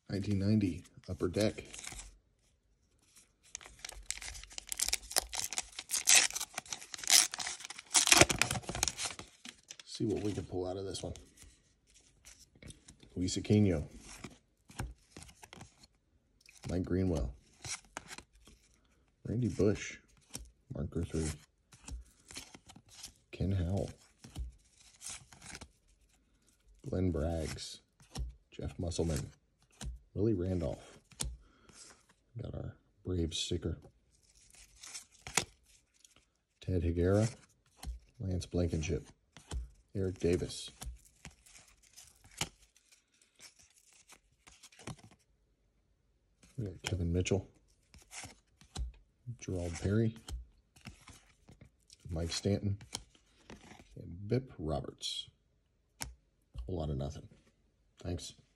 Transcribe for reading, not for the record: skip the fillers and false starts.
1990 Upper Deck. See what we can pull out of this one. Luis Aquino, Mike Greenwell, Randy Bush, Mark Guthrie, Ken Howell, Glenn Braggs, Jeff Musselman, Willie Randolph. Got our Braves sticker. Ted Higuera, Lance Blankenship, Eric Davis. We got Kevin Mitchell, Gerald Perry, Mike Stanton, and Bip Roberts. A whole lot of nothing. Thanks.